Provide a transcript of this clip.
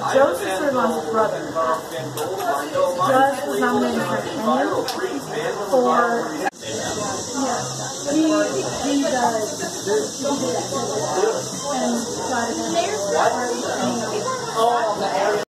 Joseph Sirlon's brother was nominated for an Emmy for, yeah, he does, and got an Emmy.